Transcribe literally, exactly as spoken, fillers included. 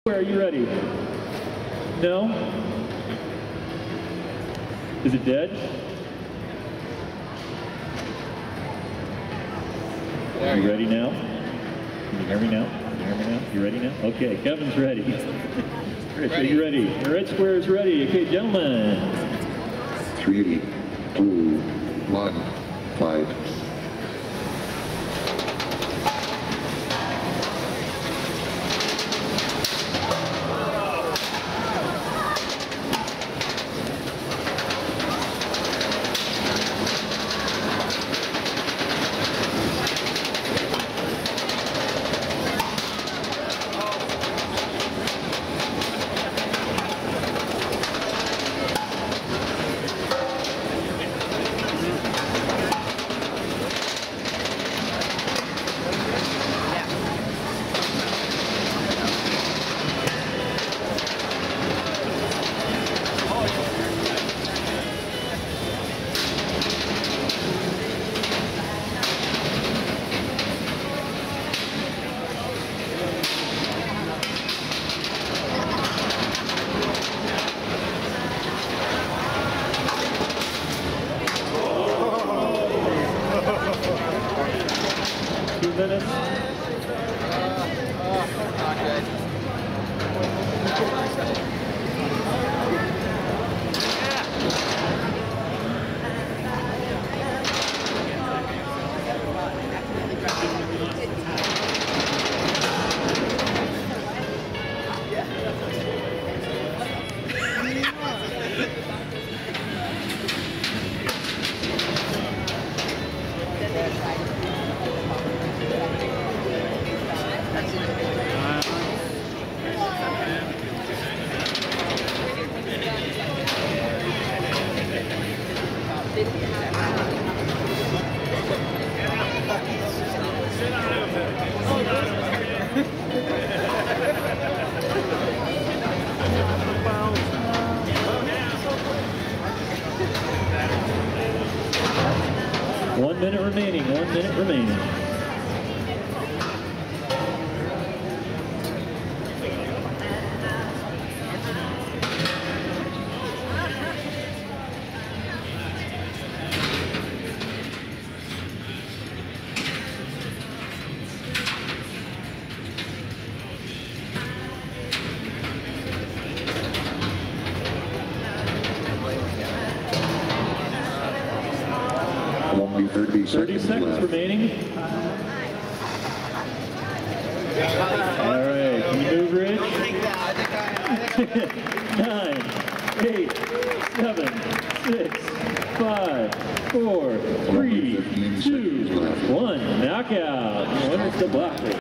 Are you ready? No? Is it dead? Are you ready now? Can you hear me now? Can you hear me now? You ready now? Okay, Kevin's ready. Rich, are you ready? The red square is ready. Okay, gentlemen. Three, two, one, five. Two minutes. One minute remaining, one minute remaining. thirty seconds, thirty seconds left. remaining. All right, can you move, Rich? Nine, eight, seven, six, five, four, three, two, one. Knockout. Winner's Debacle.